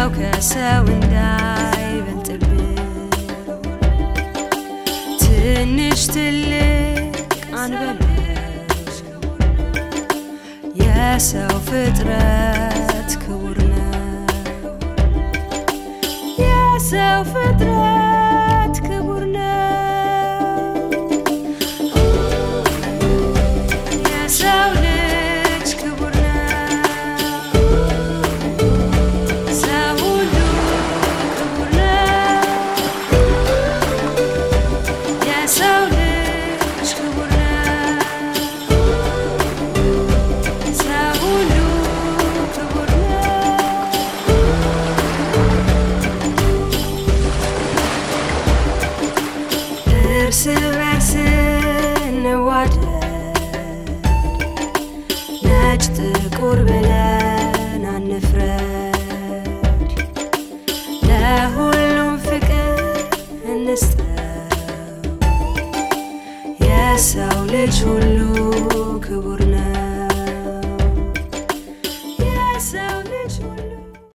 ሰው ከሰው እንዳይበልጥብን ትንሽ ትልቅ አንበል የሰው ፍጥረት ክቡር ነው የሰው ፍጥረት ክቡር ነው የሰው ልጅ ክቡር ነው ሰው ሁሉ ክቡር ነው የሰው ልጅ ክቡር ነው ሰው ሁሉ ክቡር ነው እርስ በርስ እንዋደድ ነጭ ጥቁር ብለን አንፍረድ ለሁሉም ፍቅር እንስጠው የሰው ልጅ ሁሉ